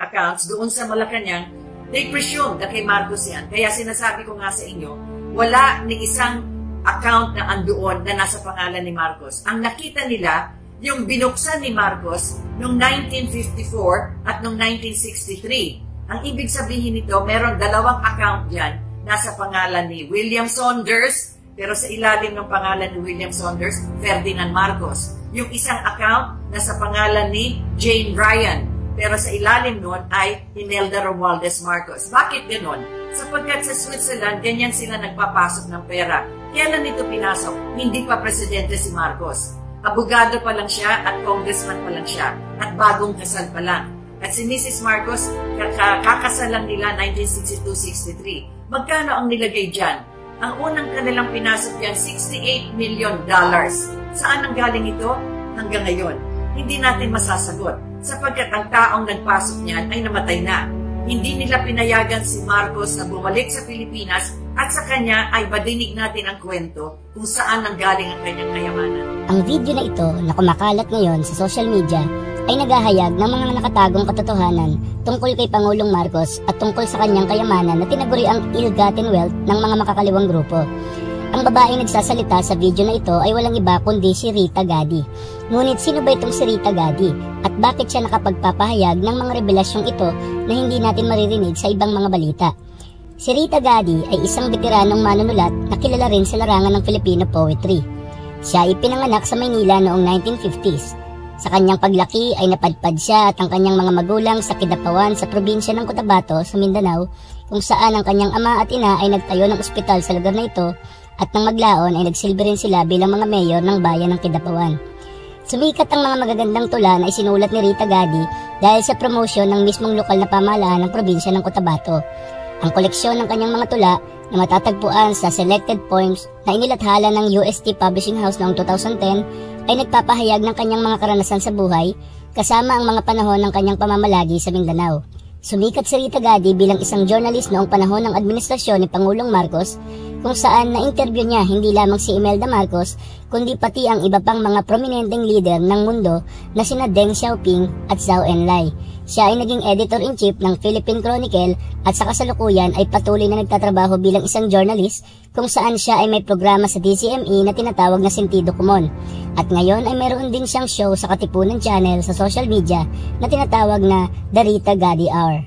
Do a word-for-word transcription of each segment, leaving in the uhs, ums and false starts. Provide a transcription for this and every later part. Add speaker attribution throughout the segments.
Speaker 1: accounts doon sa Malacanang, they presume na kay Marcos yan. Kaya sinasabi ko nga sa inyo, wala ni isang account na andoon na nasa pangalan ni Marcos. Ang nakita nila, yung binuksan ni Marcos noong nineteen fifty-four at noong nineteen sixty-three. Ang ibig sabihin nito, meron dalawang account yan nasa pangalan ni William Saunders, pero sa ilalim ng pangalan ni William Saunders, Ferdinand Marcos. Yung isang account nasa pangalan ni Jane Ryan, pero sa ilalim nun ay Imelda Romualdez Marcos. Bakit ganon? Sapagkat sa Switzerland, ganyan sila nagpapasok ng pera. Kailan ito pinasok? Hindi pa presidente si Marcos. Abogado pa lang siya at congressman pa lang siya at bagong kasal pa lang. At si Missus Marcos, kakasalan nila nineteen sixty-two sixty-three. Magkano ang nilagay dyan? Ang unang kanilang pinasok yan, sixty-eight million dollars. Saan ang galing ito? Hanggang ngayon, hindi natin masasagot sapagkat ang taong nagpasok niyan ay namatay na. Hindi nila pinayagan si Marcos na bumalik sa Pilipinas at sa kanya ay madinig natin ang kwento kung saan nanggaling ang kanyang kayamanan.
Speaker 2: Ang video na ito na kumakalat ngayon sa social media ay naghahayag ng mga nakatagong katotohanan tungkol kay Pangulong Marcos at tungkol sa kanyang kayamanan na tinaguri ang ill-gotten wealth ng mga makakaliwang grupo. Ang babaeng nagsasalita sa video na ito ay walang iba kundi si Rita Gadi. Ngunit sino ba itong si Rita Gadi? At bakit siya nakapagpapahayag ng mga revelasyong ito na hindi natin maririnig sa ibang mga balita? Si Rita Gadi ay isang veteranong manunulat na kilala rin sa larangan ng Filipino poetry. Siya ay pinanganak sa Maynila noong nineteen fifties. Sa kanyang paglaki ay napadpad siya at ang kanyang mga magulang sa Kidapawan sa probinsya ng Cotabato sa Mindanao, kung saan ang kanyang ama at ina ay nagtayo ng ospital sa lugar na ito at nang maglaon ay nagsilbi rin sila bilang mga mayor ng bayan ng Kidapawan. Sumikat ang mga magagandang tula na isinulat ni Rita Gadi dahil sa promosyon ng mismong lokal na pamahalaan ng probinsya ng Cotabato. Ang koleksyon ng kanyang mga tula na matatagpuan sa Selected Poems na inilathala ng U S T Publishing House noong two thousand ten ay nagpapahayag ng kanyang mga karanasan sa buhay kasama ang mga panahon ng kanyang pamamalagi sa Mindanao. Sumikat si Rita Gadi bilang isang journalist noong panahon ng administrasyon ni Pangulong Marcos, kung saan na-interview niya hindi lamang si Imelda Marcos kundi pati ang iba pang mga prominenteng leader ng mundo na sina Deng Xiaoping at Zhou Enlai. Siya ay naging editor-in-chief ng Philippine Chronicle at sa kasalukuyan ay patuloy na nagtatrabaho bilang isang journalist kung saan siya ay may programa sa D C M E na tinatawag na Sentido Común. At ngayon ay meron din siyang show sa Katipunan Channel sa social media na tinatawag na The Rita Gadi Hour.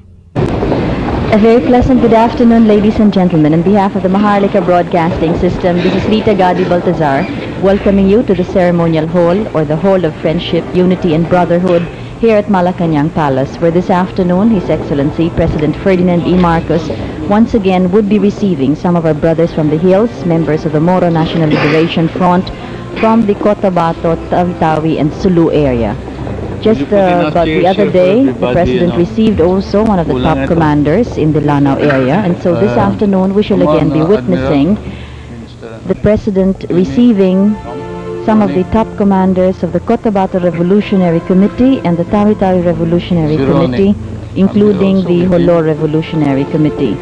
Speaker 3: A very pleasant good afternoon, ladies and gentlemen. On behalf of the Maharlika Broadcasting System, this is Rita Gadi Baltazar, welcoming you to the ceremonial hall, or the Hall of Friendship, Unity and Brotherhood, here at Malacanang Palace, where this afternoon His Excellency President Ferdinand E. Marcos once again would be receiving some of our brothers from the hills, members of the Moro National Liberation Front, from the Cotabato, Tawi-Tawi and Sulu area. Just uh, about the other day, the President received also one of the top commanders in the Lanao area, and so this afternoon we shall again be witnessing the President receiving some of the top commanders of the Cotabato Revolutionary Committee and the Tawi-Tawi Revolutionary Committee, including the Holo Revolutionary Committee.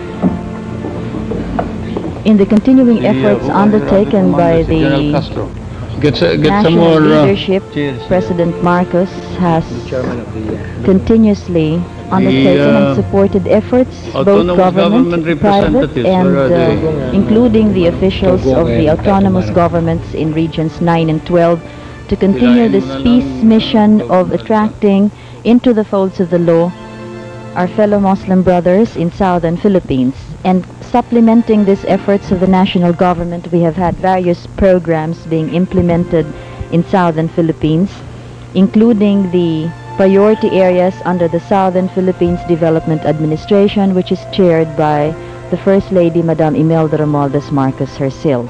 Speaker 3: In the continuing efforts undertaken by the
Speaker 4: Get, uh, get
Speaker 3: national
Speaker 4: some more, uh,
Speaker 3: leadership, President Marcos has continuously undertaken
Speaker 4: the, uh,
Speaker 3: and supported efforts, both government,
Speaker 4: government
Speaker 3: private, and uh, including the officials of the autonomous governments in regions nine and twelve, to continue this peace mission of attracting into the folds of the law our fellow Muslim brothers in southern Philippines. And supplementing these efforts of the national government, we have had various programs being implemented in southern Philippines, including the priority areas under the Southern Philippines Development Administration, which is chaired by the First Lady, Madam Imelda Romualdez Marcos herself.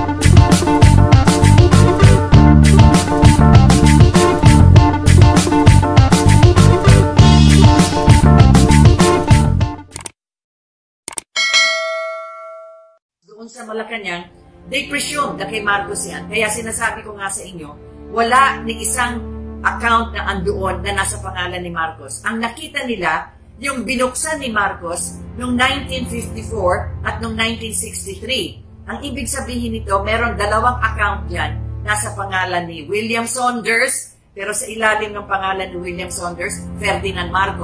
Speaker 1: Doon sa Malacanang, they presume na kay Marcos yan. Kaya sinasabi ko nga sa inyo, wala ni isang account na andoon na nasa pangalan ni Marcos. Ang nakita nila, yung binuksan ni Marcos noong nineteen fifty-four at noong nineteen sixty-three. Ang ibig sabihin nito, meron dalawang account yan nasa pangalan ni William Saunders, pero sa ilalim ng pangalan ni William Saunders, Ferdinand Marcos.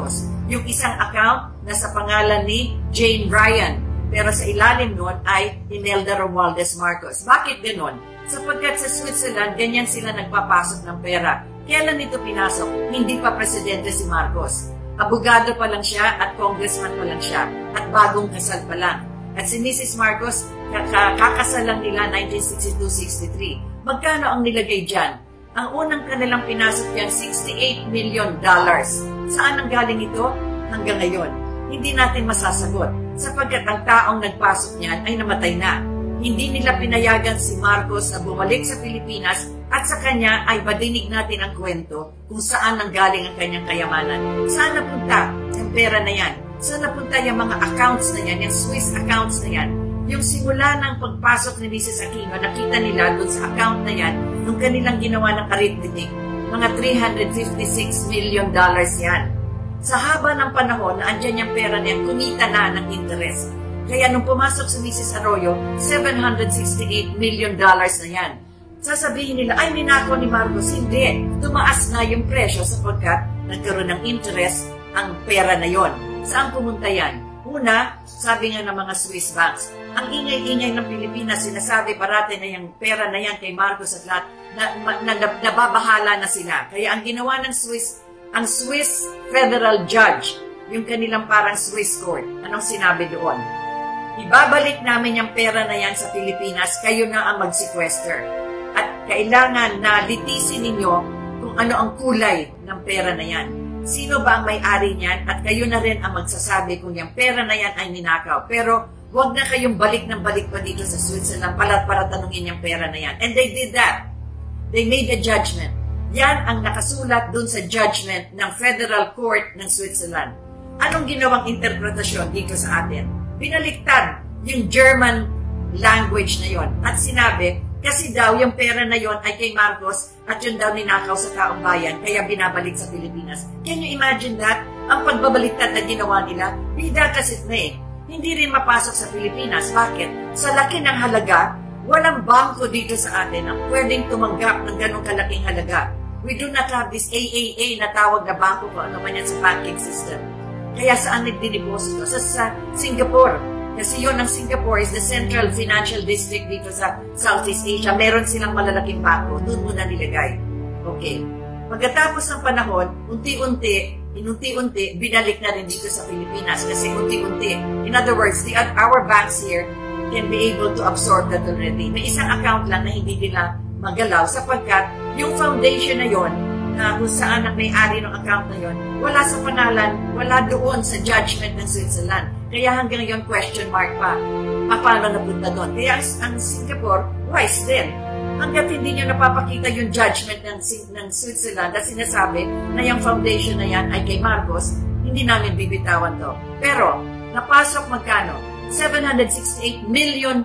Speaker 1: Yung isang account na sa pangalan ni Jane Ryan, pero sa ilalim nun ay Imelda Romualdez Marcos. Bakit ganon? Sapagkat sa Switzerland, ganyan sila nagpapasok ng pera. Kailan ito pinasok? Hindi pa presidente si Marcos. Abogado pa lang siya at congressman pa lang siya. At bagong kasal pa lang. At si Missus Marcos, kakasal lang nila nineteen sixty-two sixty-three. Magkano ang nilagay dyan? Ang unang kanilang pinasok yan, sixty-eight million dollars. Saan ang galing ito? Hanggang ngayon, hindi natin masasagot sapagkat ang taong nagpasok niyan ay namatay na. Hindi nila pinayagan si Marcos na bumalik sa Pilipinas at sa kanya ay madinig natin ang kwento kung saan nanggaling ang kanyang kayamanan. Saan napunta ang pera na yan? Saan napunta yung mga accounts na yan, yung Swiss accounts na yan? Yung simula ng pagpasok ni Missus Aquino, nakita nila doon sa account na yan, nung kanilang ginawa ng arithmetic, mga three hundred fifty-six million dollars yan. Sa haba ng panahon na andyan yung pera na yan, kumita na ng interest. Kaya nung pumasok si Missus Arroyo, seven hundred sixty-eight million dollars na yan. Sasabihin nila, ay ninako ni Marcos. Hindi. Tumaas na yung presyo sapagkat nagkaroon ng interest ang pera na yon. Saan pumunta yan? Una, sabi nga ng mga Swiss banks, ang ingay-ingay ng Pilipinas, sinasabi parati na yung pera na yan kay Marcos at lahat, na, na, na, nababahala na sila. Kaya ang ginawa ng Swiss, ang Swiss Federal Judge, yung kanilang parang Swiss Court, anong sinabi doon? Ibabalik namin yung pera na yan sa Pilipinas, kayo na ang mag-sequester. At kailangan na litisin ninyo kung ano ang kulay ng pera na yan. Sino ba ang may-ari niyan? At kayo na rin ang magsasabi kung yung pera na yan ay ninakaw. Pero huwag na kayong balik ng balik pa dito sa Switzerland para, para tanungin yung pera na yan. And they did that. They made a judgment. Yan ang nakasulat dun sa judgment ng Federal Court ng Switzerland. Anong ginawang interpretasyon dito sa atin? Binaliktad yung German language na yon at sinabi, kasi daw yung pera na yon ay kay Marcos at yun daw ninakaw sa taong bayan, kaya binabalik sa Pilipinas. Can you imagine that? Ang pagbabaliktad na ginawa nila, be that as it may, hindi rin mapasok sa Pilipinas. Bakit? Sa laki ng halaga, walang bangko dito sa atin ang pwedeng tumanggap ng ganong kalaking halaga. We do not have this A A A na tawag na bangko kung ano man yan sa banking system. Kaya saan nagdideposito? Sa, sa Singapore. Kasi yun, ang Singapore is the central financial district dito sa Southeast Asia. Meron silang malalaking bangko. Doon muna nilagay. Okay. Pagkatapos ng panahon, unti-unti, inunti-unti, binalik na rin dito sa Pilipinas. Kasi unti-unti. In other words, the, our banks here can be able to absorb that already. May isang account lang na hindi nila magalaw sapagkat yung foundation na yon na kung saan ang may-ari ng account na yon, wala sa pangalan, wala doon sa judgment ng Switzerland. Kaya hanggang ngayon, question mark pa. Paano napunta doon? Kaya ang Singapore, wise din. Hanggat hindi nyo napapakita yung judgment ng, ng Switzerland at sinasabi na yung foundation na yan ay kay Marcos, hindi namin bibitawan to. Pero, napasok magkano? seven hundred sixty-eight million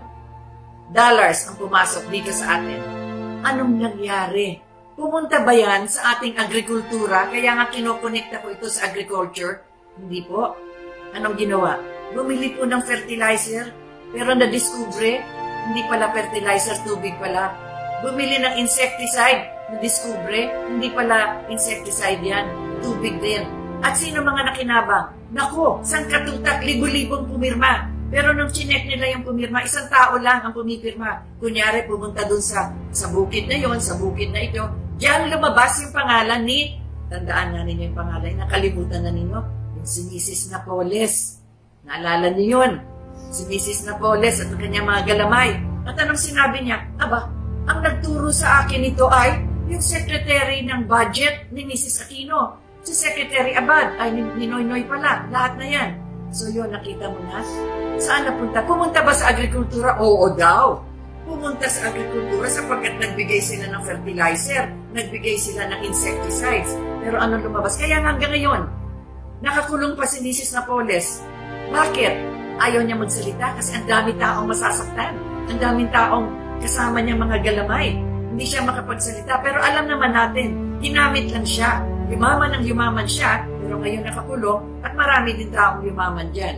Speaker 1: dollars ang pumasok dito sa atin. Anong nangyari? Pumunta ba yan sa ating agrikultura? Kaya nga kinokonekta ko ito sa agriculture? Hindi po. Anong ginawa? Bumili po ng fertilizer, pero na-discover, hindi pala fertilizer, tubig pala. Bumili ng insecticide, na-discover, hindi pala insecticide yan, tubig din. At sino mga nakinabang? Naku, sang katutak, libo-libong pumirma. Pero nung chinek nila yung pumirma, isang tao lang ang pumipirma. Kunyari, pumunta dun sa, sa bukid na yon, sa bukid na ito. Diyan lumabas yung pangalan ni, tandaan na ninyo yung pangalan, nakalimutan na ninyo, yung si Missus Napoles. Naalala niyo yun? Si Missus Napoles at ang kanyang mga galamay. At anong sinabi niya? Aba, ang nagturo sa akin ito ay yung secretary ng budget ni Missus Aquino. Si Secretary Abad, ay ni Noynoy pala, lahat na yan. So yun, nakita mo na? Saan napunta? Pumunta ba sa agrikultura? Oo daw. Pumunta sa agrikultura sapagkat nagbigay sila ng fertilizer, nagbigay sila ng insecticides. Pero anong lumabas? Kaya hanggang ngayon, nakakulong pa si Missus Napoles. Bakit? Ayaw niya magsalita kasi ang dami taong masasaktan. Ang daming taong kasama niya mga galamay. Hindi siya makapagsalita. Pero alam naman natin, ginamit lang siya. Yumaman ang yumaman siya, pero ngayon nakakulong at marami din taong yumaman dyan.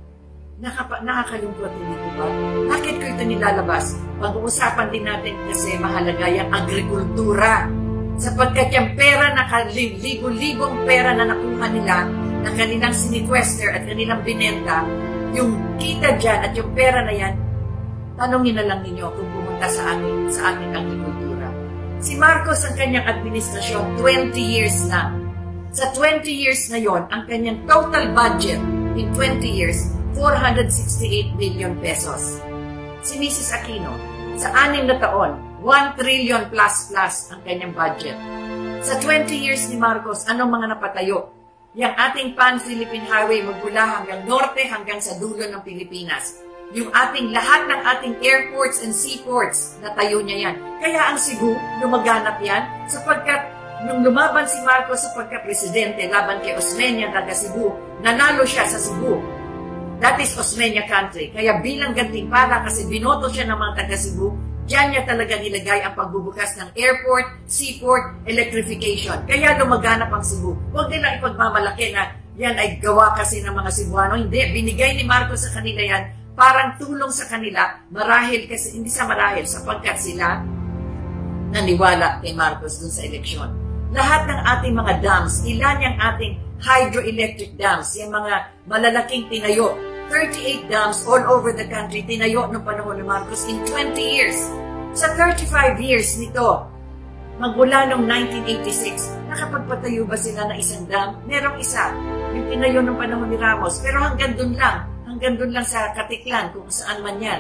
Speaker 1: Nakapa, nakakalungkot, hindi ko ba? Bakit ko ito nilalabas? Pag-uusapan din natin kasi mahalaga yung agrikultura. Sapagkat yung pera na libo-libong pera na nakuha nila, na kanilang sinequester at kanilang binenta, yung kita dyan at yung pera na yan, tanongin na lang ninyo kung pumunta sa ating, sa ating agrikultura. Si Marcos, ang kanyang administrasyon, twenty years lang. Sa twenty years na yon, ang kanyang total budget in twenty years, four hundred sixty-eight billion pesos. Si Missus Aquino, sa anim na taon, one trillion plus plus ang kanyang budget. Sa twenty years ni Marcos, anong mga napatayo? Yang ating Pan-Philippine Highway magmula hanggang norte hanggang sa dulo ng Pilipinas. Yung ating lahat ng ating airports and seaports, natayo niya yan. Kaya ang Cebu, lumaganap yan sapagkat nung lumaban si Marcos sa pagka-presidente laban kay Osmeña taga Cebu, nanalo siya sa Cebu. That is Osmeña country. Kaya bilang gantimpala kasi binoto siya ng mga taga Cebu, diyan niya talaga nilagay ang pagbubukas ng airport, seaport, electrification. Kaya lumaganap ang Cebu. Huwag nila ipagmamalaki na yan ay gawa kasi ng mga Cebuano. Hindi, binigay ni Marcos sa kanila yan, parang tulong sa kanila, marahil kasi, hindi sa marahil, sapagkat sila naniwala kay Marcos dun sa eleksyon. Lahat ng ating mga dams, ilan yung ating hydroelectric dams, yung mga malalaking tinayo, thirty-eight dams all over the country, tinayo noong panahon ni Marcos in twenty years. Sa thirty-five years nito, magmula noong nineteen eighty-six, nakapagpatayo ba sila ng isang dam? Merong isa, yung tinayo noong panahon ni Ramos, pero hanggang dun lang, hanggang dun lang sa Katiklan, kung saan man yan.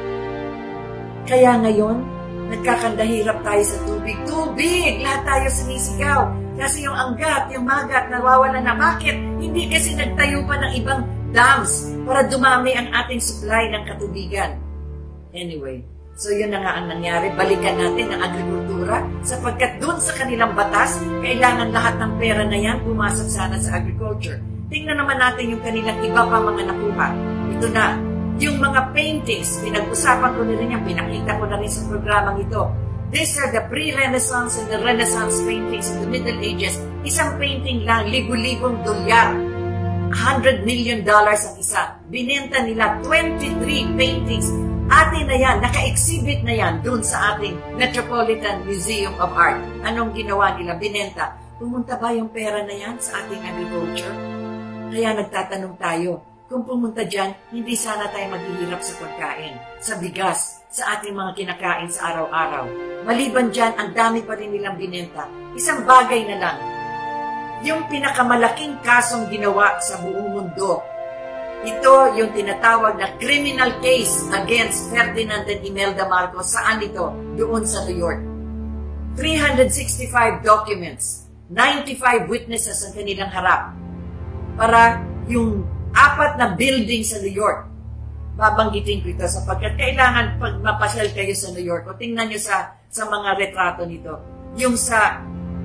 Speaker 1: Kaya ngayon, nagkakandahirap tayo sa tubig. Tubig! Lahat tayo sinisigaw. Kasi yung anggat, yung magat, nawawala na. Bakit? Hindi kasi nagtayo pa ng ibang dams para dumami ang ating supply ng katubigan. Anyway, so yun na nga ang nangyari. Balikan natin ang agrikultura sapagkat dun sa kanilang batas, kailangan lahat ng pera na yan pumasok sana sa agriculture. Tingnan naman natin yung kanilang iba pa mga nakuha. Ito na. Yung mga paintings, pinag-usapan ko nila yan, pinakita ko na rin sa programang ito. These are the pre-Renaissance and the Renaissance paintings in the Middle Ages. Isang painting lang, libu-libong dolyar. one hundred million dollars ang isa. Binenta nila twenty-three paintings. Atin na yan, naka-exhibit na yan dun sa ating Metropolitan Museum of Art. Anong ginawa nila? Binenta. Pumunta ba yung pera na yan sa ating agriculture? Kaya nagtatanong tayo, kung pumunta dyan, hindi sana tayo maghihirap sa pagkain, sa bigas, sa ating mga kinakain sa araw-araw. Maliban dyan, ang dami pa rin nilang binenta. Isang bagay na lang, yung pinakamalaking kasong ginawa sa buong mundo, ito yung tinatawag na criminal case against Ferdinand and Imelda Marcos. Saan ito? Doon sa New York. three hundred sixty-five documents, ninety-five witnesses ang kanilang harap para yung apat na building sa New York. Babanggitin ko ito sapagkat kailangan pag mapasyal kayo sa New York o tingnan nyo sa, sa mga retrato nito. Yung sa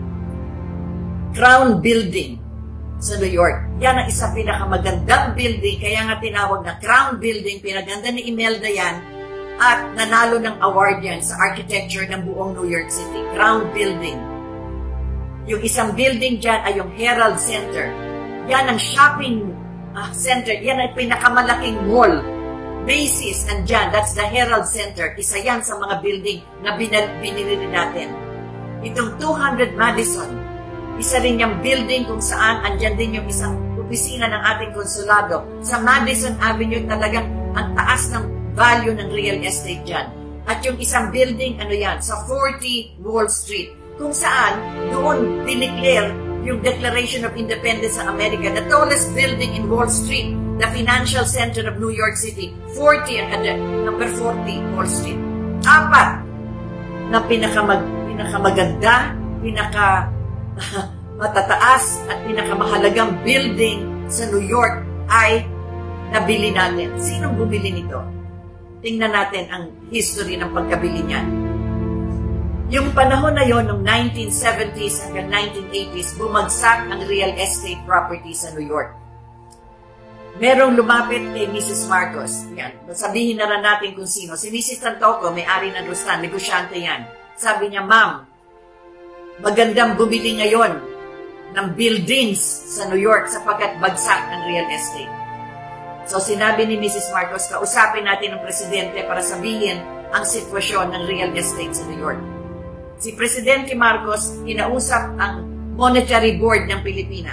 Speaker 1: Crown Building sa New York. Yan ang isa pinakamagandang building. Kaya nga tinawag na Crown Building. Pinaganda ni Imelda yan at nanalo ng award yan sa architecture ng buong New York City. Crown Building. Yung isang building dyan ay yung Herald Center. Yan ang shopping Ah, center, yan ay pinakamalaking mall. Macy's, andyan, that's the Herald Center. Isa yan sa mga building na binili natin. Itong two hundred Madison, isa rin yung building kung saan andyan din yung isang opisina ng ating konsulado. Sa Madison Avenue talagang ang taas ng value ng real estate dyan. At yung isang building, ano yan, sa forty Wall Street, kung saan doon dineclare yung Declaration of Independence ng Amerika, the tallest building in Wall Street, the financial center of New York City, forty, and number forty, Wall Street. Apat na pinakamag, pinakamaganda, pinaka uh, matataas at pinakamahalagang building sa New York ay nabili natin. Sinong bumili nito? Tingnan natin ang history ng pagkabili niyan. Yung panahon na yon, noong nineteen seventies hanggang nineteen eighties, bumagsak ang real estate property sa New York. Merong lumapit kay Missus Marcos. Yan. Sabihin na rin natin kung sino. Si Missus Tantoco, may-ari ng Rustan, negosyante yan. Sabi niya, Ma'am, magandang bumili ngayon ng buildings sa New York sapagkat bagsak ang real estate. So sinabi ni Missus Marcos, kausapin natin ang presidente para sabihin ang sitwasyon ng real estate sa New York. Si Presidente Marcos, kinausap ang Monetary Board ng Pilipinas.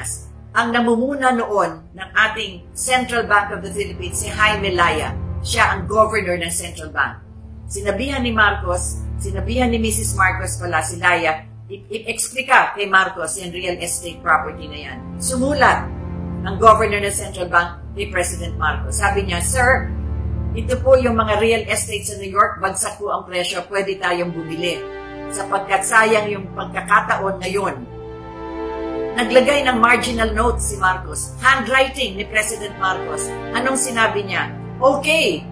Speaker 1: ang namumuna noon ng ating Central Bank of the Philippines, si Jaime Laya. Siya ang governor ng Central Bank. Sinabihan ni Marcos, sinabihan ni Missus Marcos pala si Laya, i-explika kay Marcos yung real estate property na yan. Sumulat ang governor ng Central Bank kay President Marcos. Sabi niya, Sir, ito po yung mga real estate sa New York, bagsak po ang presyo, pwede tayong bumili. Sapagkat sayang yung pagkakataon ngayon. Naglagay ng marginal notes si Marcos. Handwriting ni President Marcos. Anong sinabi niya? Okay,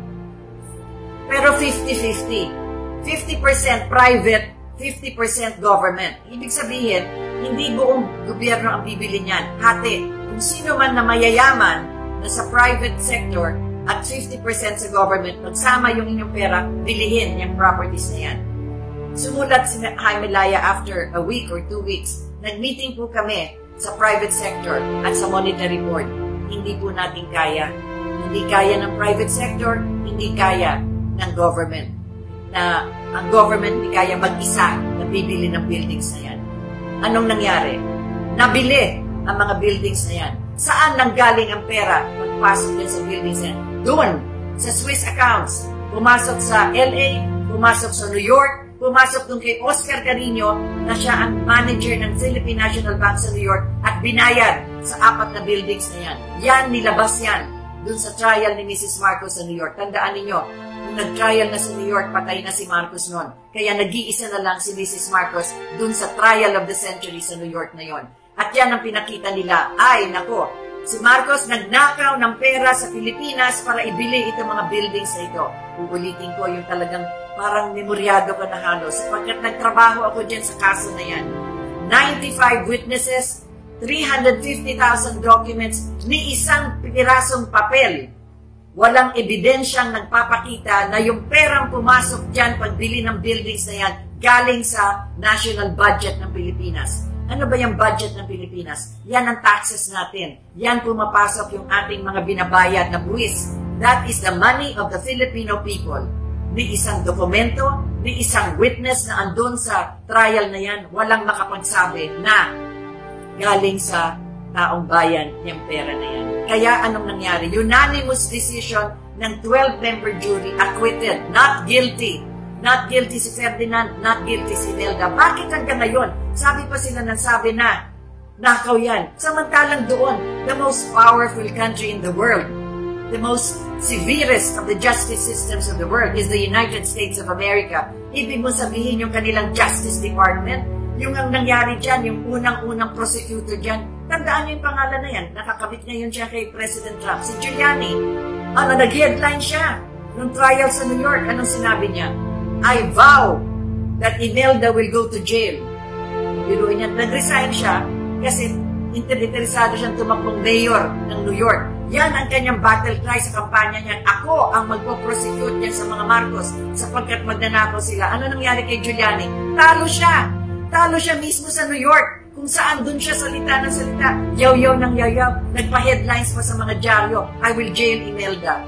Speaker 1: pero fifty fifty. fifty percent private, fifty percent government. Ibig sabihin, hindi buong gobyerno ang bibili niyan. Hati, kung sino man na mayayaman na sa private sector at fifty percent sa government, magsama yung inyong pera, bilihin yung properties na yan. Sumulat si Jaime Laya after a week or two weeks. Nag-meeting po kami sa private sector at sa monetary board. Hindi po natin kaya. Hindi kaya ng private sector, hindi kaya ng government. Na ang government hindi kaya mag-isa na bibili ng buildings na yan. Anong nangyari? Nabili ang mga buildings na yan. Saan nanggaling ang pera magpasok din sa buildings na yan? Doon, sa Swiss accounts. Pumasok sa L A, pumasok sa New York, pumasok doon kay Oscar Carino na siya ang manager ng Philippine National Bank sa New York at binayad sa apat na buildings na yan. Yan, nilabas yan doon sa trial ni Missus Marcos sa New York. Tandaan ninyo, nung nag-trial na sa New York, patay na si Marcos noon. Kaya nag-iisa na lang si Missus Marcos doon sa trial of the century sa New York na yon. At yan ang pinakita nila. Ay, nako, si Marcos nagnakaw ng pera sa Pilipinas para ibili itong mga buildings na ito. Uulitin ko yung talagang parang memoryado ka na halos. Sapagkat nagtrabaho ako dyan sa kaso na yan. ninety-five witnesses, three hundred fifty thousand documents, ni isang pirasong papel. Walang ebidensyang nagpapakita na yung perang pumasok dyan pagbili ng buildings na yan galing sa national budget ng Pilipinas. Ano ba yung budget ng Pilipinas? Yan ang taxes natin. Yan pumapasok yung ating mga binabayad na buwis. That is the money of the Filipino people. Ni isang dokumento, ni isang witness na andun sa trial na yan, walang makapagsabi na galing sa taong bayan yung pera na yan. Kaya anong nangyari? Unanimous decision ng twelve-member jury, acquitted, not guilty. Not guilty si Ferdinand, not guilty si Imelda. Bakit hanggang ngayon? Sabi pa sila nang sabi na, nakaw yan. Samantalang doon, the most powerful country in the world, the most severest of the justice systems of the world is the United States of America. Ibig mo sabihin yung kanilang Justice Department, yung ang nangyari dyan, yung unang-unang prosecutor dyan, tandaan niyo yung pangalan na yan, nakakabit ngayon siya kay President Trump, si Giuliani. Ano, nag-headline siya nung trial sa New York. Anong sinabi niya? I vow that Imelda will go to jail. Biruin niya, nag-resign siya kasi interesado siyang tumakbong mayor ng New York. Yan ang kanyang battle cry sa kampanya niya. Ako ang magpo-prosecute niya sa mga Marcos sapagkat magnanakaw sila. Ano nangyari kay Giuliani? Talo siya. Talo siya mismo sa New York. Kung saan dun siya salita ng salita. Yaw-yaw ng yaw-yaw. Nagpa-headlines pa sa mga dyaryo. I will jail Imelda.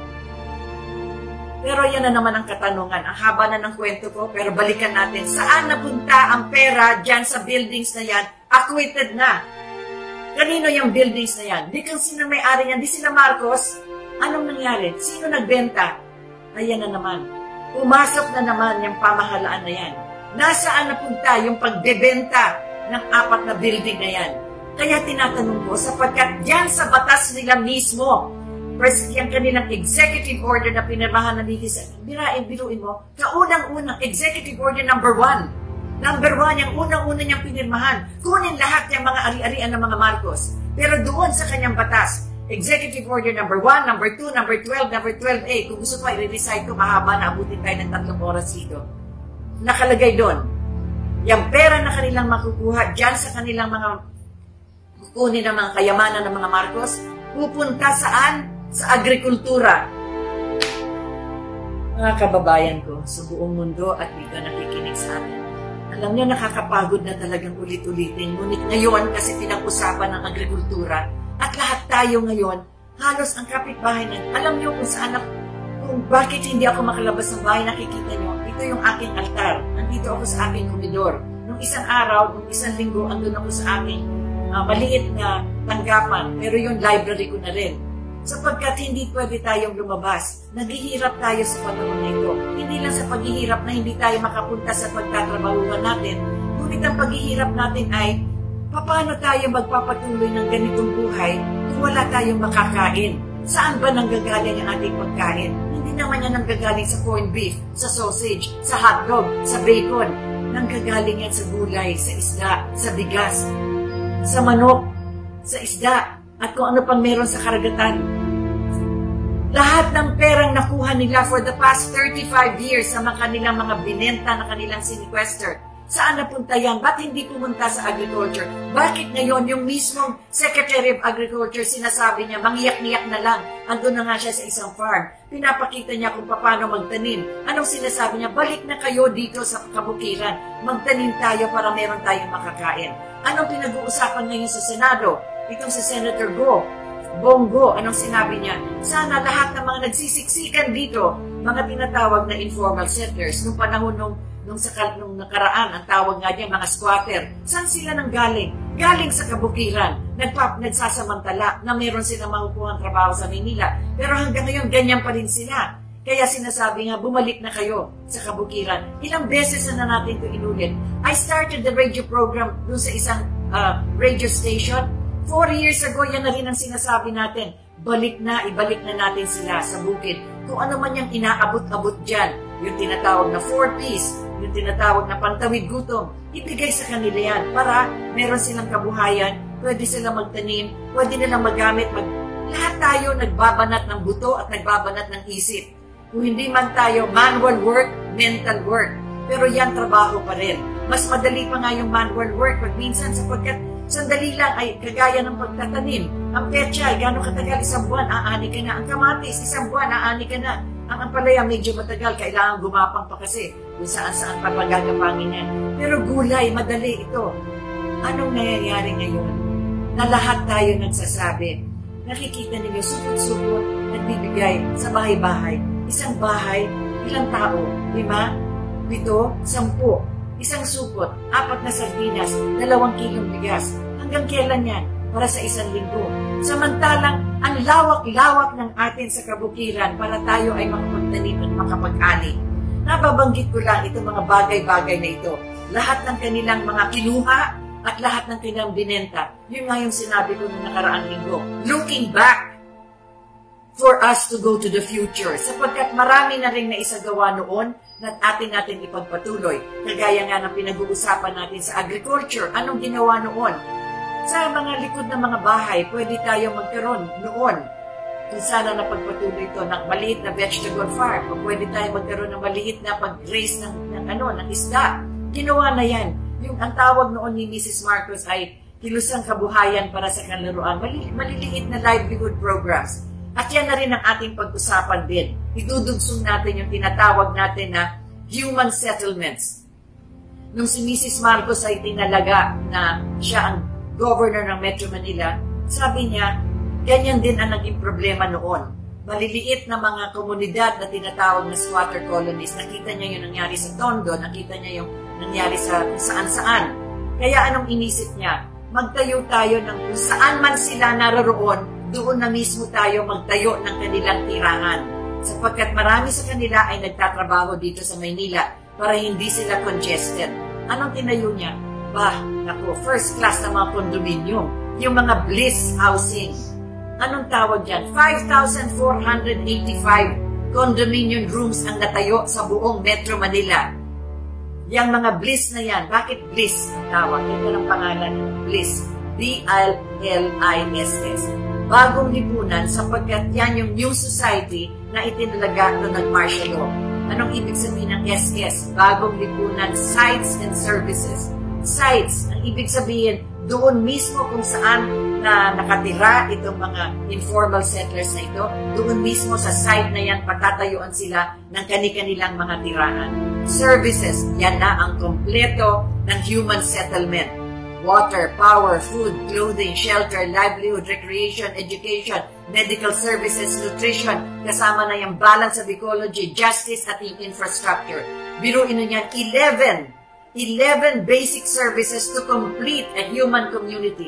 Speaker 1: Pero yan na naman ang katanungan. Ang haba na ng kwento ko, pero balikan natin. Saan napunta ang pera dyan sa buildings na yan? Acquitted na. Kanino yung buildings na yan? Di kung sino may-ari yan, di sila Marcos. Anong nangyari? Sino nagbenta? Ayan na naman. Pumasok na naman yung pamahalaan na yan. Nasaan napunta yung pagbebenta ng apat na building na yan? Kaya tinatanong ko, sapagkat yan sa batas nila mismo, yung kanilang executive order na pinirmahan ng netizen, birain, biruin mo, kaunang-unang executive order number one. Number one, yung unang-unang niyang pinirmahan. Kunin lahat yung mga ari-arian ng mga Marcos. Pero doon sa kanyang batas, executive order number one, number two, number twelve, number twelve A, kung gusto pa i-recite ko, mahaba na abutin tayo ng tatlong oras dito. Nakalagay doon, yung pera na kanilang makukuha dyan sa kanilang mga kukunin ng mga kayamanan ng mga Marcos, pupunta saan? Sa agrikultura. Mga kababayan ko, sa buong mundo at dito nakikinig sa atin. Alam niyo, nakakapagod na talagang ulit-ulitin. Ngunit ngayon, kasi pinag-usapan ng agrikultura, at lahat tayo ngayon, halos ang kapitbahay na, alam niyo kung saan, kung bakit hindi ako makalabas ng bahay, nakikita niyo, ito yung aking altar. Nandito ako sa aking komedor. Nung isang araw, nung isang linggo, andun ako sa aking uh, maliit na tanggapan, pero yung library ko na rin. Sapagkat hindi pwede tayong lumabas. Naghihirap tayo sa panahon na ito. Hindi lang sa paghihirap na hindi tayo makapunta sa pagtatrabahuan natin, ngunit ang paghihirap natin ay paano tayo magpapatuloy ng ganitong buhay kung wala tayong makakain. Saan ba nanggagaling ang ating pagkain? Hindi naman yan nanggagaling sa corned beef, sa sausage, sa hotdog, sa bacon. Nanggagaling yan sa gulay, sa isda, sa bigas, sa manok, sa isda, at kung ano pang meron sa karagatan. Lahat ng perang nakuha nila for the past thirty-five years sa mga kanilang mga binenta na kanilang siniquester, saan napunta yan? Ba't hindi pumunta sa agriculture? Bakit ngayon yung mismong Secretary of Agriculture sinasabi niya, mangiyak-niyak na lang, andun na nga siya sa isang farm. Pinapakita niya kung paano magtanim. Anong sinasabi niya? Balik na kayo dito sa kabukiran. Magtanim tayo para meron tayong makakain. Anong pinag-uusapan ngayon sa Senado? Itong si Senator Go, Bongo, anong sinabi niya? Sana lahat ng mga nagsisiksikan dito, mga tinatawag na informal settlers, nung panahon nung, nung, sa, nung nakaraan, ang tawag nga niya, mga squatter, saan sila nang galing? Galing sa kabukiran, nagpap, nagsasamantala na meron silang makukuhang trabaho sa Manila. Pero hanggang ngayon, ganyan pa rin sila. Kaya sinasabi nga, bumalik na kayo sa kabukiran. Ilang beses na, na natin ito inulit. I started the radio program dun sa isang uh, radio station. Four years ago, yan na rin ang sinasabi natin. Balik na, ibalik na natin sila sa bukid. Kung ano man yung inaabot-abot dyan, yung tinatawag na four P's, yung tinatawag na pantawid gutom, ibigay sa kanila yan para meron silang kabuhayan, pwede silang magtanim, pwede nilang magamit. Mag... Lahat tayo nagbabanat ng buto at nagbabanat ng isip. Kung hindi man tayo manual work, mental work. Pero yan, trabaho pa rin. Mas madali pa nga yung manual work pag minsan sapagkat sandali lang ay kagaya ng pagtatanim. Ang petsa ay gano'ng katagal, isang buwan, aani ka na. Ang kamatis, isang buwan, aani ka na. Ang ampalaya, medyo matagal, kailangan gumapang pa kasi kung saan-saan pa pagagapangin yan. Pero gulay, madali ito. Anong nangyayari ngayon? Na lahat tayo nagsasabi. Nakikita ninyo, supot-supot, nagbibigay sa bahay-bahay. Isang bahay, ilang tao? Lima? Pito? Sampu? Isang supot, apat na sardinas, dalawang kilong bigas. Hanggang kailan yan? Para sa isang linggo. Samantalang, ang lawak-lawak ng atin sa kabukiran para tayo ay makapagtanim at makapag-ani. Nababanggit ko lang itong mga bagay-bagay na ito. Lahat ng kanilang mga kinuha at lahat ng kanilang binenta. Yun nga yung sinabi ko noong nakaraang linggo. Looking back for us to go to the future. Sapagkat marami na rin na isagawa noon na atin natin ipagpatuloy. Kagaya nga ng pinag-uusapan natin sa agriculture, anong ginawa noon? Sa mga likod ng mga bahay, pwede tayong magkaroon noon. Kung sana napagpatuloy ito ng maliit na vegetable farm, o pwede tayong magkaroon ng maliit na pag-raise ng, ng, ano, ng isda. Ginawa na yan. Yung ang tawag noon ni Missus Marcos ay kilusang kabuhayan para sa kanlaruan. Mali, maliliit na livelihood programs. At yan na rin ang ating pag-usapan din. Idudugsong natin yung tinatawag natin na human settlements. Nung si Missus Marcos ay tinalaga na siya ang governor ng Metro Manila, sabi niya, ganyan din ang naging problema noon. Maliliit na mga komunidad na tinatawag na squatter colonies. Nakita niya yung nangyari sa Tondo, nakita niya yung nangyari sa saan-saan. Kaya anong inisip niya? Magtayo tayo ng kung saan man sila naroroon, doon na mismo tayo magtayo ng kanilang tirahan. Sapagkat marami sa kanila ay nagtatrabaho dito sa Maynila para hindi sila congested. Anong tinayo niya? Bah, naku, first class na mga condominium. Yung mga bliss housing. Anong tawag dyan? five thousand four hundred eighty-five condominium rooms ang natayo sa buong Metro Manila. Yang mga bliss na yan. Bakit bliss ang tawag? Ito ang pangalan ng bliss. B L L I S S. Bagong lipunan sapagkat yan yung new society na itinalaga noong nag-martial law. Anong ibig sabihin ng S S? Bagong lipunan, sites and services. Sites, ang ibig sabihin, doon mismo kung saan na nakatira itong mga informal settlers na ito, doon mismo sa site na yan, patatayuan sila ng kani-kanilang mga tirahan. Services, yan na ang kompleto ng human settlement. Water, power, food, clothing, shelter, livelihood, recreation, education, medical services, nutrition, kasama na yung balance of ecology, justice, at yung infrastructure. Biruin na niyan, eleven, eleven basic services to complete a human community.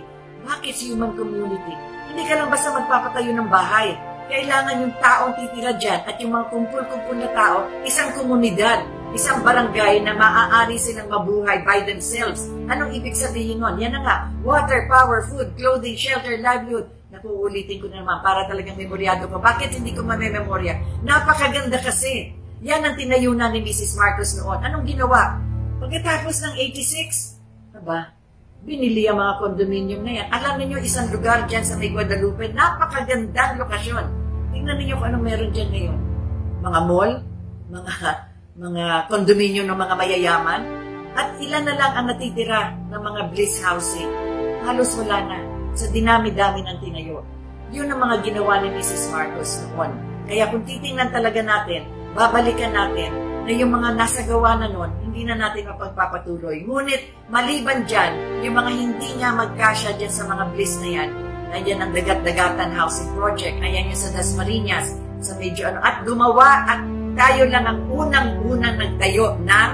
Speaker 1: Bakit human community? Hindi ka lang basta magpapatayo ng bahay. Kailangan yung taong titira dyan at yung mga kumpul-kumpul na tao, isang komunidad, isang barangay na maaari silang mabuhay by themselves. Anong ibig sabihin nun? Yan na nga, water, power, food, clothing, shelter, livelihood. Nakuulitin ko na naman para talagang memoryado ko. Bakit hindi ko mamememorya? Napakaganda kasi. Yan ang tinayunan ni Missus Marcos noon. Anong ginawa? Pagkatapos ng eighty-six, aba, binili ang mga condominium na yan. Alam niyo isang lugar dyan sa may Guadalupe, napakagandang lokasyon. Tingnan niyo kung anong meron dyan ngayon. Mga mall, mga mga condominium ng mga mayayaman, at ilan na lang ang natitira ng mga bliss housing. Halos wala na sa dinami-dami ng tinayo. Yun ang mga ginawa ni Missus Marcos noon. Kaya kung titingnan talaga natin, babalikan natin na yung mga nasa gawa na nun, hindi na natin mapagpapatuloy. Ngunit, maliban dyan, yung mga hindi nga magkasya dyan sa mga bliss na yan, ayan ang Dagat-Dagatan Housing Project, ayan yung sa Dasmariñas, sa medyo ano, at gumawa at tayo lang ang unang-unang nagtayo ng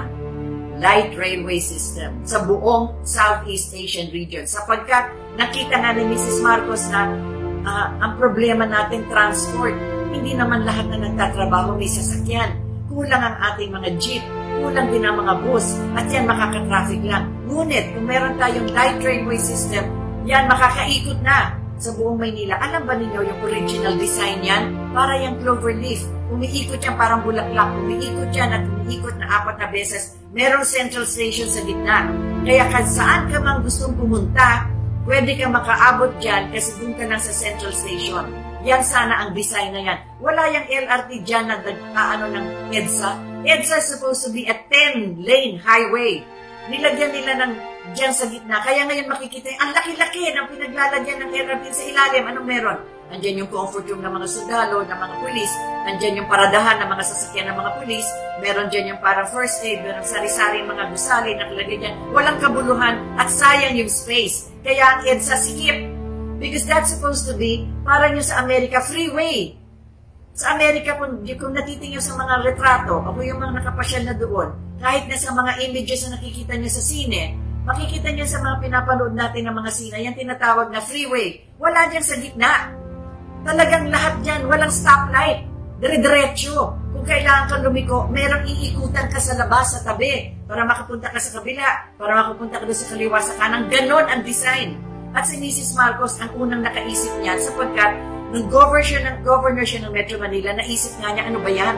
Speaker 1: light railway system sa buong Southeast Asian region. Sapagkat nakita nga ni Missus Marcos na uh, ang problema natin transport, hindi naman lahat na nagtatrabaho may sasakyan. Kulang ang ating mga jeep, kulang din ang mga bus, at yan makaka-traffic lang. Ngunit, kung meron tayong light railway system, yan makakaikot na sa buong Maynila. Alam ba ninyo yung original design yan? Para yung cloverleaf. Umiikot yan parang bulaklak. Umiikot yan at umiikot na apat na beses. Merong central station sa gitna. Kaya kahit saan ka mang gustong pumunta, pwede kang makaabot dyan kasi doon ka lang sa central station. Yan sana ang design na yan. Wala yung L R T dyan na ano ng EDSA. EDSA is supposed to be a ten-lane highway. Nilagyan nila ng dyan sa gitna. Kaya ngayon makikita yung ang laki-laki ng pinaglalagyan ng L R T sa ilalim. Anong meron? Andyan yung comfort room ng mga sundalo, ng mga pulis. Andyan yung paradahan ng mga sasakyan ng mga pulis. Meron dyan yung para first aid. Meron sari-sari mga gusali na nakalagay dyan. Walang kabuluhan at sayang yung space. Kaya ang EDSA sikip. Because that's supposed to be, para nyo sa Amerika, freeway. Sa Amerika, kung, kung natitingin sa mga retrato, ako yung mga nakapasyal na doon, kahit na sa mga images na nakikita nyo sa sine, makikita nyo sa mga pinapanood natin ng mga sine, yan tinatawag na freeway. Wala dyan sa gitna. Talagang lahat dyan, walang stoplight. Dire-diretso. Kung kailangan kang lumiko, merong iikutan ka sa labas, sa tabi, para makapunta ka sa kabila, para makapunta ka doon sa kaliwa, sa kanang. Ganon ang design. At si Missus Marcos ang unang nakaisip niyan sapagkat nung governor siya ng, governor siya ng Metro Manila, naisip nga niya, ano ba yan?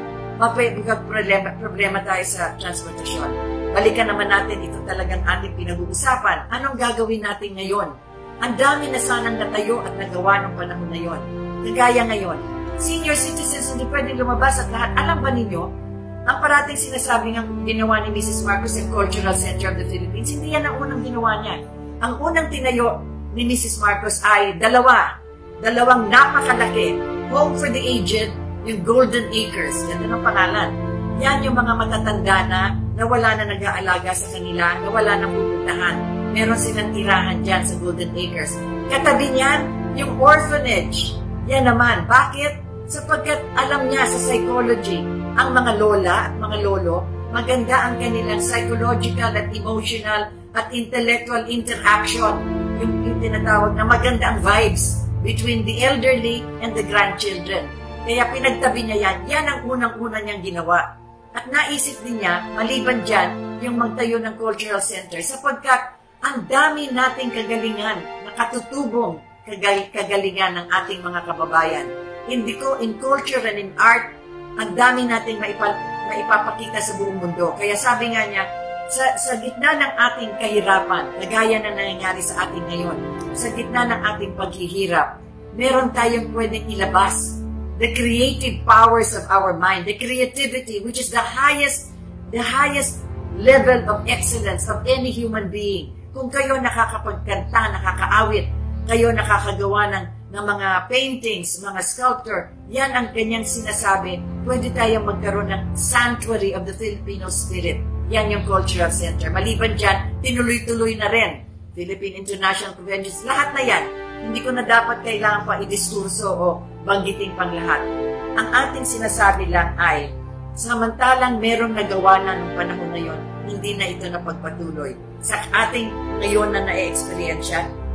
Speaker 1: Mapagkat problema, problema tayo sa transportasyon. Balikan naman natin, ito talagang ating pinag-uusapan. Anong gagawin natin ngayon? Ang dami na sanang natayo at nagawa ng panahon na yon. Kagaya ngayon, senior citizens hindi pwedeng lumabas at lahat. Alam ba ninyo, ang parating sinasabi ng ginawa ni Missus Marcos yung Cultural Center of the Philippines, hindi yan ang unang ginawa niya. Ang unang tinayo ni Missus Marcos ay dalawa. Dalawang napakalaki. Home for the Aged, yung Golden Acres. Yan ang pangalan. Yan yung mga matatanda na na wala na nag-aalaga sa kanila, na wala na pupuntahan. Meron silang tirahan dyan sa Golden Acres. Katabi niyan, yung orphanage. Yan naman. Bakit? Sapagkat alam niya sa psychology, ang mga lola at mga lolo, maganda ang kanilang psychological at emotional at intellectual interaction, yung, yung tinatawag na maganda ang vibes between the elderly and the grandchildren. Kaya pinagtabi niya yan, yan ang unang-una niyang ginawa. At naisip din niya, maliban dyan, yung magtayo ng cultural center, sapagkat ang dami nating kagalingan, nakatutubong kagal kagalingan ng ating mga kababayan. In, the, in culture and in art, ang dami nating maipal maipapakita sa buong mundo. Kaya sabi nga niya, Sa, sa gitna ng ating kahirapan, nagaya na nangyayari sa atin ngayon, sa gitna ng ating paghihirap, meron tayong pwedeng ilabas. The creative powers of our mind, the creativity, which is the highest, the highest level of excellence of any human being. Kung kayo nakakapagkanta, nakakaawit, kayo nakakagawa ng, ng mga paintings, mga sculptor, yan ang kanyang sinasabi, pwede tayong magkaroon ng sanctuary of the Filipino spirit. Yan yung cultural center. Maliban dyan, tinuloy-tuloy na rin. Philippine International Conventions, lahat na yan. Hindi ko na dapat kailangan pa idiskurso o banggitin pang lahat. Ang ating sinasabi lang ay, samantalang merong nagawa na nung panahon na yon, hindi na ito napagpatuloy. Sa ating ngayon na na-experience,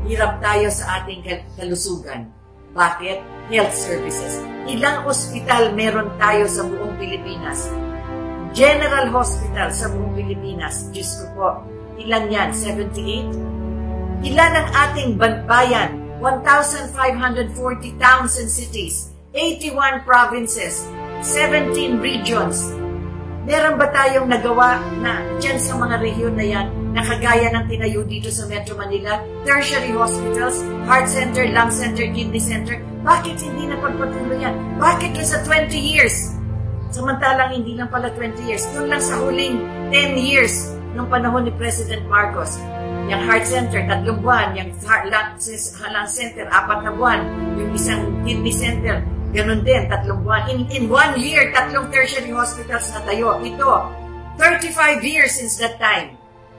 Speaker 1: hirap tayo sa ating kalusugan. Bakit? Health services. Ilang ospital meron tayo sa buong Pilipinas? General Hospital sa buong Pilipinas. Diyos ko po, ilan yan? seventy-eight? Ilan ang ating bayan? one thousand five hundred forty towns and cities, eighty-one provinces, seventeen regions. Meron ba tayong nagawa na dyan sa mga rehiyon na yan, na kagaya ng tinayo dito sa Metro Manila, tertiary hospitals, heart center, lung center, kidney center? Bakit hindi na pagpatuloy yan? Bakit yun sa twenty years? Samantalang hindi lang pala twenty years. Doon lang sa huling ten years ng panahon ni President Marcos. Yung heart center, tatlong buwan. Yung heart lung, lung center, apat na buwan. Yung isang kidney center, ganun din, tatlong buwan. In, in one year, tatlong tertiary hospitals na tayo. Ito, thirty-five years since that time.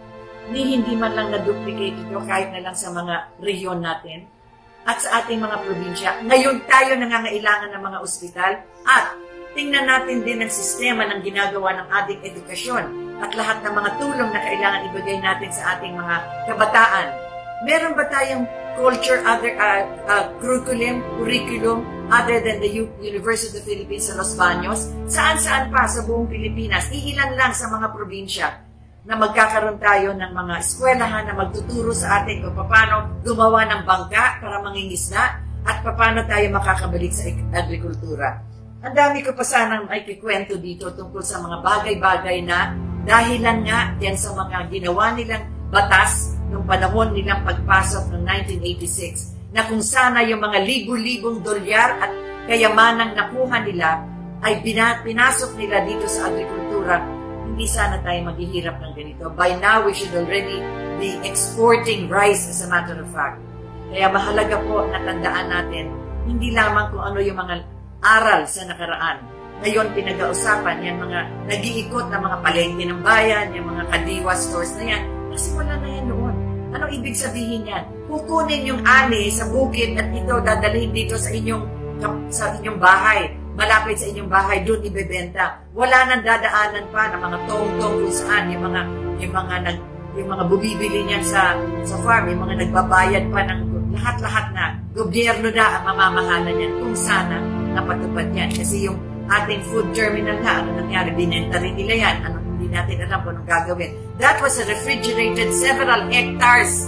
Speaker 1: Ni hindi man lang na-duplicate ito kahit na lang sa mga rehiyon natin at sa ating mga probinsya. Ngayon tayo nangangailangan ng mga ospital at tingnan natin din ang sistema ng ginagawa ng ating edukasyon at lahat ng mga tulong na kailangan ibigay natin sa ating mga kabataan. Meron ba tayong culture, other uh, uh, curriculum, curriculum other than the U University of the Philippines sa Los Baños? Saan-saan pa sa buong Pilipinas? Iilan lang sa mga probinsya na magkakaroon tayo ng mga eskwelahan na magtuturo sa atin kung paano gumawa ng bangka para mangingisda at paano tayo makakabalik sa agrikultura. Ang dami ko pa sanang ay kikwento dito tungkol sa mga bagay-bagay na dahilan nga yan sa mga ginawa nilang batas noong panahon nilang pagpasok ng nineteen eighty-six na kung sana yung mga libu-libong dolyar at kayamanang nakuha nila ay pinasok nila dito sa agrikultura, hindi sana tayo maghihirap ng ganito. By now, we should already be exporting rice as a matter of fact. Kaya mahalaga po na tandaan natin, hindi lamang kung ano yung mga aral sa nakaraan. Ngayon, pinag-ausapan yan mga nag-iikot na mga palengke ng bayan, yung mga kadiwa stores na yan. Kasi wala na yan noon. Anong ibig sabihin yan? Kukunin yung ani sa bukid at ito dadalhin dito sa inyong, sa inyong bahay. Malapit sa inyong bahay, doon ibebenta. Wala nang dadaanan pa ng mga tong-tong kung saan, yung mga, yung mga, nag, yung mga bubibili niyan sa, sa farm, yung mga nagbabayad pa ng lahat-lahat na. Gobyerno na ang mamamahala niyan kung sana napatupad yan. Kasi yung ating food terminal na, ano nangyari, binenta rin nila yan. Ano, hindi natin alam kung anong gagawin. That was a refrigerated several hectares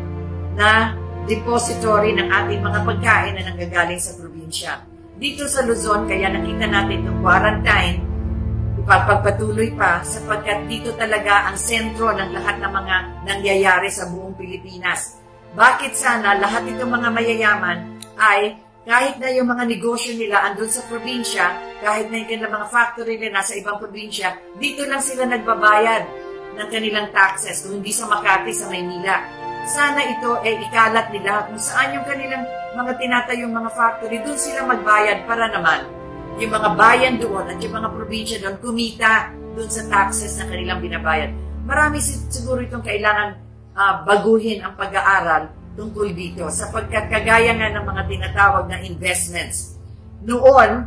Speaker 1: na depository ng ating mga pagkain na nanggagaling sa probinsya. Dito sa Luzon, kaya nakita natin yung quarantine, ipagpagpatuloy pa sapagkat dito talaga ang sentro ng lahat ng mga nangyayari sa buong Pilipinas. Bakit sana lahat itong mga mayayaman ay kahit na yung mga negosyo nila andun sa probinsya, kahit na yung kanilang mga factory nila nasa ibang probinsya, dito lang sila nagbabayad ng kanilang taxes, kung hindi sa Makati, sa Maynila. Sana ito ay ikalat nila kung saan yung kanilang mga tinatayong mga factory, doon sila magbayad para naman yung mga bayan doon at yung mga probinsya doon kumita doon sa taxes na kanilang binabayad. Marami siguro itong kailangan uh, baguhin ang pag-aaral tungkol dito sapagkat kagaya nga ng mga tinatawag na investments. Noon,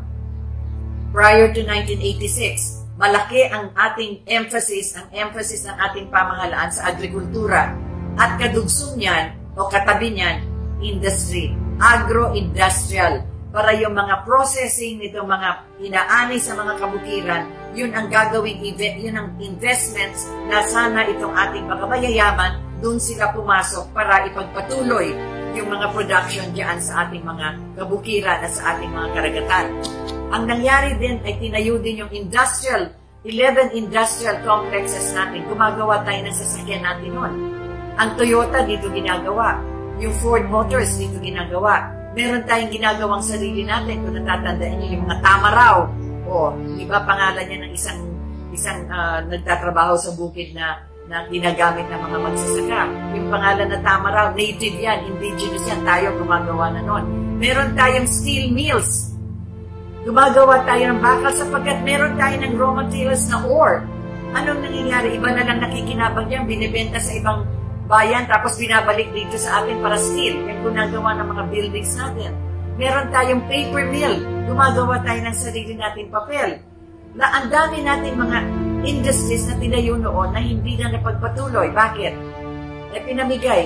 Speaker 1: prior to nineteen eighty-six, malaki ang ating emphasis, ang emphasis ng ating pamahalaan sa agrikultura at kadugsong niyan o katabi niyan, industry, agro-industrial, para yung mga processing nitong mga inaani sa mga kabukiran, yun ang gagawing, yun ang investments na sana itong ating mga mayayaman, doon sila pumasok para ipagpatuloy yung mga production diyan sa ating mga kabukiran at sa ating mga karagatan. Ang nangyari din ay tinayo din yung industrial, eleven industrial complexes natin. Gumagawa tayo ng sasakyan natin noon. Ang Toyota dito ginagawa. Yung Ford Motors dito ginagawa. Meron tayong ginagawang sarili natin. Kung natatandaan niyo yung mga Tamaraw. O, di ba pangalan niya ng isang isang uh, nagtatrabaho sa bukid na na ginagamit ng mga magsasaka. Yung pangalan na Tamaraw, native yan, indigenous yan, tayo gumagawa na nun. Meron tayong steel mills. Gumagawa tayo ng bakal sapagkat meron tayo ng raw materials na ore. Anong nangyayari? Iba na lang nakikinabang yan, binibenta sa ibang bayan, tapos binabalik dito sa atin para steel. Yung ginagawa ng mga buildings natin. Meron tayong paper mill. Gumagawa tayo ng sarili nating papel. Na ang dami nating mga industries na tinayo noon na hindi na napagpatuloy. Bakit? Eh, pinamigay.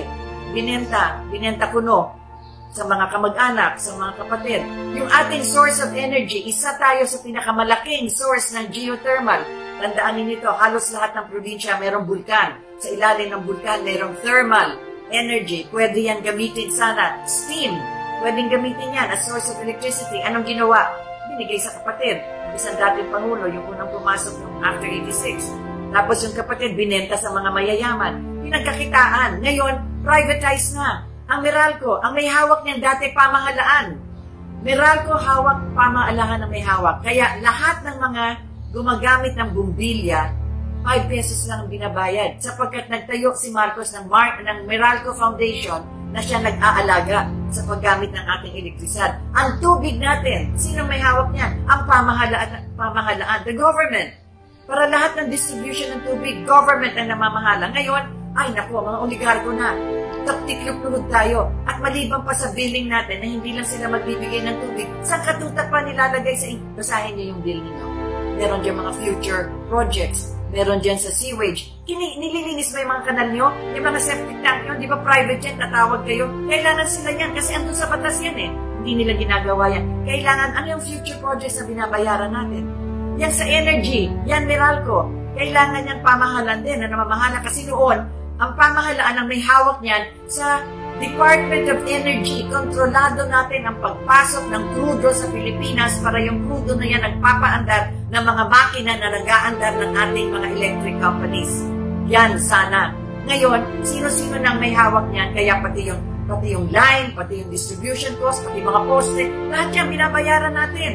Speaker 1: binenta, binenta kuno sa mga kamag-anak, sa mga kapatid. Yung ating source of energy, isa tayo sa pinakamalaking source ng geothermal. Tandaan ninyo ito, halos lahat ng probinsya mayroong bulkan. Sa ilalim ng bulkan, mayroong thermal energy. Pwede yan gamitin sana. Steam, pwedeng gamitin yan as source of electricity. Anong ginawa? Binigay sa kapatid. Isang dating Pangulo, yung unang pumasok ng after eighty-six. Tapos yung kapatid, binenta sa mga mayayaman. Pinagkakitaan. Ngayon, privatize na. Ang Meralco, ang may hawak niyan dati pamahalaan. Meralco hawak pamahalaan ang may hawak. Kaya lahat ng mga gumagamit ng bumbilya, five pesos lang ang binabayad. Sapagkat nagtayo si Marcos ng, Mar ng Meralco Foundation na siya nag-aalaga sa paggamit ng ating elektrisidad. Ang tubig natin, sino may hawak niyan? Ang pamahalaan, pamahalaan, the government. Para lahat ng distribution ng tubig, government ang namamahala. Ngayon, ay naku, mga oligarko na. Taktiklop-tuhod tayo. At maliban pa sa billing natin na hindi lang sila magbibigay ng tubig, saan katutak pa nilalagay sa inyo? Basahin niyo yung bill ninyo. Meron dyan mga future projects. Meron dyan sa sewage. Kini nililinis ba yung mga kanal nyo? Yung mga septic tank nyo? Di ba private yan? Tatawag kayo? Kailangan sila yan kasi andun sa batas yan eh. Hindi nila ginagawa yan. Kailangan, ano yung future projects na binabayaran natin? Yan sa energy. Yan Meralco. Kailangan yan pamahalan din na namamahala kasi noon, ang pamahalaan ang may hawak niyan sa Department of Energy. Kontrolado natin ang pagpasok ng crudo sa Pilipinas para yung crudo na yan nagpapaandar ng mga makina na nag-aandar ng ating mga electric companies. Yan sana. Ngayon, sino-sino nang may hawak niyan, kaya pati yung, pati yung line, pati yung distribution cost, pati mga poste, lahat yan binabayaran natin.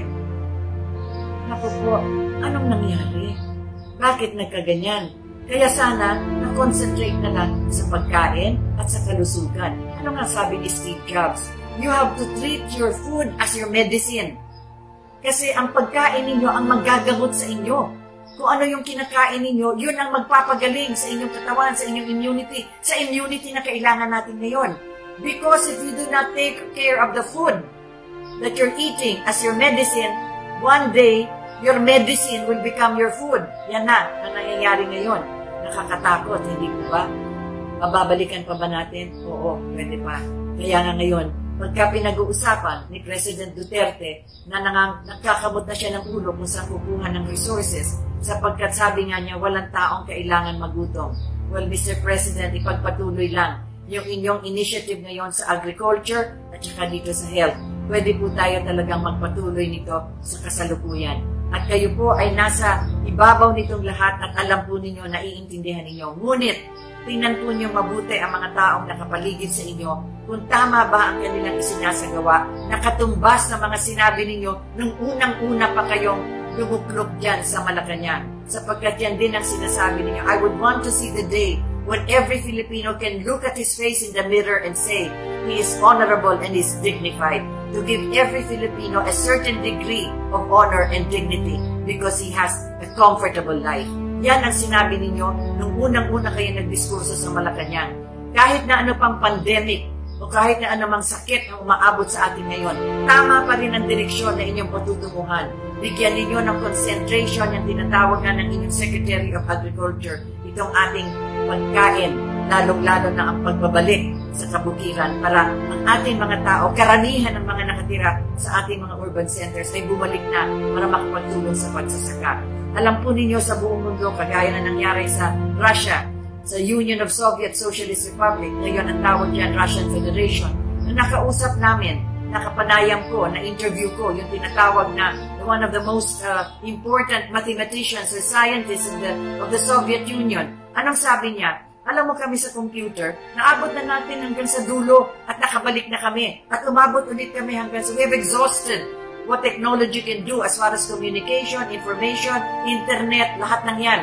Speaker 1: Naku po, anong nangyari? Bakit nagkaganyan? Kaya sana, na-concentrate na lang sa pagkain at sa kalusugan. Ano nga sabi ni Steve Jobs? You have to treat your food as your medicine. Kasi ang pagkain ninyo ang maggagamot sa inyo. Kung ano yung kinakain ninyo, yun ang magpapagaling sa inyong katawan, sa inyong immunity, sa immunity na kailangan natin ngayon. Because if you do not take care of the food that you're eating as your medicine, one day, your medicine will become your food. Yan na, ang nangyayari ngayon. Nakakatakot, hindi po ba? Mababalikan pa ba natin? Oo, pwede pa. Kaya nga ngayon, pagka pinag-uusapan ni President Duterte na nangang, nagkakamot na siya ng ulo kung saan kukuha ng resources, sapagkat sabi nga niya, walang taong kailangan magutom. Well, Mister President, ipagpatuloy lang yung inyong initiative ngayon sa agriculture at saka dito sa health. Pwede po tayo talagang magpatuloy nito sa kasalukuyan. At kayo po ay nasa ibabaw nitong lahat at alam po ninyo, naiintindihan ninyo. Ngunit, tingnan po niyo mabuti ang mga taong nakapaligid sa inyo kung tama ba ang kanilang isinasagawa, nakatumbas na mga sinabi ninyo nung unang-una pa kayong lumuklok dyan sa Malacanang. Sapagkat yan din ang sinasabi ninyo, I would want to see the day when every Filipino can look at his face in the mirror and say, he is honorable and is dignified. To give every Filipino a certain degree of honor and dignity because he has a comfortable life. Yan ang sinabi ninyo nung unang-una kayo nagdiskurso sa Malacanang. Kahit na ano pang pandemic o kahit na anumang sakit na umaabot sa atin ngayon, tama pa rin ang direksyon na inyong patutunguhan. Bigyan ninyo ng concentration yung tinatawag nga ng inyong Secretary of Agriculture, itong ating pagkain, lalong-lalo na ang pagbabalik sa kabukiran para ang ating mga tao, karamihan ng mga nakatira sa ating mga urban centers ay bumalik na para makapagtulong sa pagsasaka. Alam po ninyo sa buong mundo, kagaya na nangyari sa Russia, sa Union of Soviet Socialist Republic, ngayon ang tawag diyan Russian Federation, na nakausap namin, nakapanayam ko, na-interview ko, yung tinatawag na one of the most uh, important mathematicians or scientists of the, of the Soviet Union. Anong sabi niya? Alam mo kami sa computer, naabot na natin hanggang sa dulo at nakabalik na kami. At umabot ulit kami hanggang sa, we have exhausted what technology can do as far as communication, information, internet, lahat ng yan.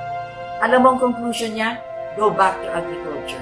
Speaker 1: Alam mo ang conclusion niya? Go back to agriculture.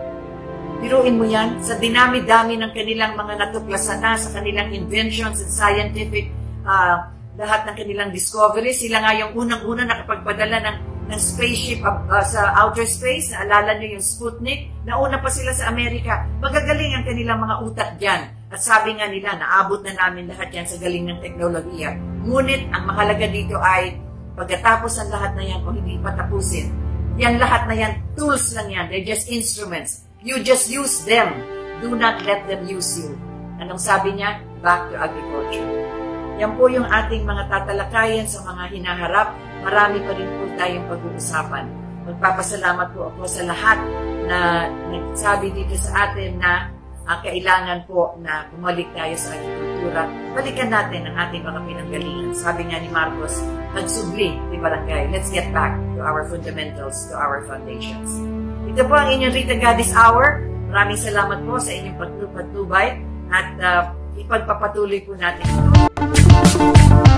Speaker 1: Biruin mo yan, sa dinami-dami ng kanilang mga natuklasan na, sa kanilang inventions and scientific, uh, lahat ng kanilang discoveries, sila nga yung unang-una nakapagpadala ng ng spaceship uh, uh, sa outer space. Naalala nyo yung Sputnik? Nauna pa sila sa Amerika. Magagaling ang kanilang mga utak dyan. At sabi nga nila, naabot na namin lahat yan sa galing ng teknolohiya. Ngunit, ang mahalaga dito ay, pagkatapos ang lahat na yan, kung hindi pa tapusin, yan lahat na yan, tools lang yan. They're just instruments. You just use them. Do not let them use you. Anong sabi niya? Back to agriculture. Yan po yung ating mga tatalakayan sa mga hinaharap. Marami pa rin po tayong pag-uusapan. Magpapasalamat po ako sa lahat na nagsabi dito sa atin na ang kailangan po na bumalik tayo sa agrikultura. Balikan natin ang ating mga pinanggalingan. Sabi nga ni Marcos, magsubli di barangay. Let's get back to our fundamentals, to our foundations. Ito po ang inyong Rita Gadis Hour. Maraming salamat po sa inyong pagtubay at uh, ipagpapatuloy po natin ito.